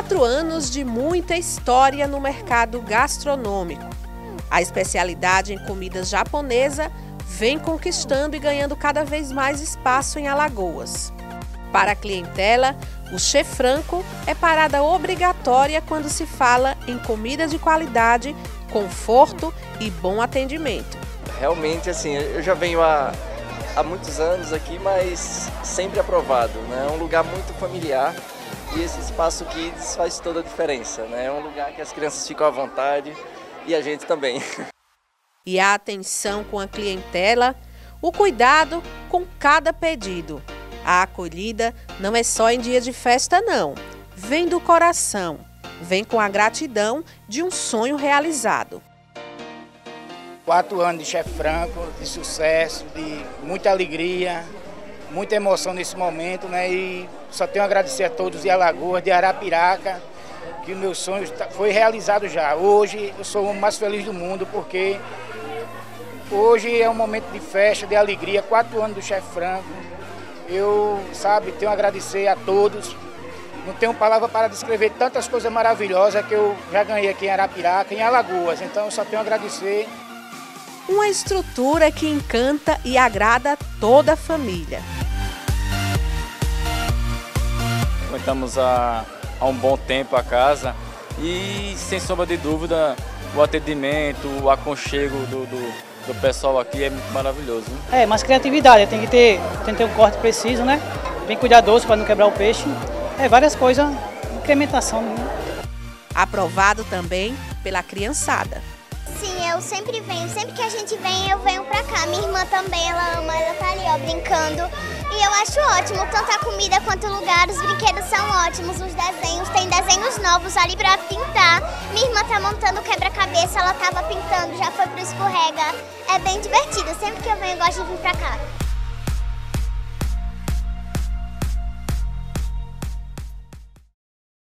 4 anos de muita história no mercado gastronômico. A especialidade em comida japonesa vem conquistando e ganhando cada vez mais espaço em Alagoas. Para a clientela, o Chef Franco é parada obrigatória quando se fala em comida de qualidade, conforto e bom atendimento. Realmente, assim, eu já venho há muitos anos aqui, mas sempre aprovado, né? É um lugar muito familiar e esse espaço Kids faz toda a diferença, né? É um lugar que as crianças ficam à vontade e a gente também. E a atenção com a clientela, o cuidado com cada pedido. A acolhida não é só em dia de festa, não. Vem do coração, vem com a gratidão de um sonho realizado. 4 anos de Chef Franco, de sucesso, de muita alegria, muita emoção nesse momento, né? E só tenho a agradecer a todos de Alagoas, de Arapiraca, que o meu sonho foi realizado já. Hoje eu sou o mais feliz do mundo, porque hoje é um momento de festa, de alegria, 4 anos do Chef Franco. Eu, tenho a agradecer a todos. Não tenho palavra para descrever tantas coisas maravilhosas que eu já ganhei aqui em Arapiraca, em Alagoas. Então eu só tenho a agradecer. Uma estrutura que encanta e agrada toda a família. Estamos há um bom tempo a casa e, sem sombra de dúvida, o atendimento, o aconchego do pessoal aqui é muito maravilhoso. É, mais criatividade, tem que ter um corte preciso, né? Bem cuidadoso para não quebrar o peixe. Várias coisas, incrementação. Né? Aprovado também pela criançada. Sim, eu sempre venho, sempre que a gente vem eu venho pra cá. Minha irmã também, ela ama, ela tá ali ó, brincando. E eu acho ótimo, tanto a comida quanto o lugar, os brinquedos são ótimos, os desenhos, tem desenhos novos ali pra pintar. Minha irmã tá montando quebra-cabeça, ela tava pintando, já foi pro escorrega. É bem divertido, sempre que eu venho eu gosto de vir pra cá.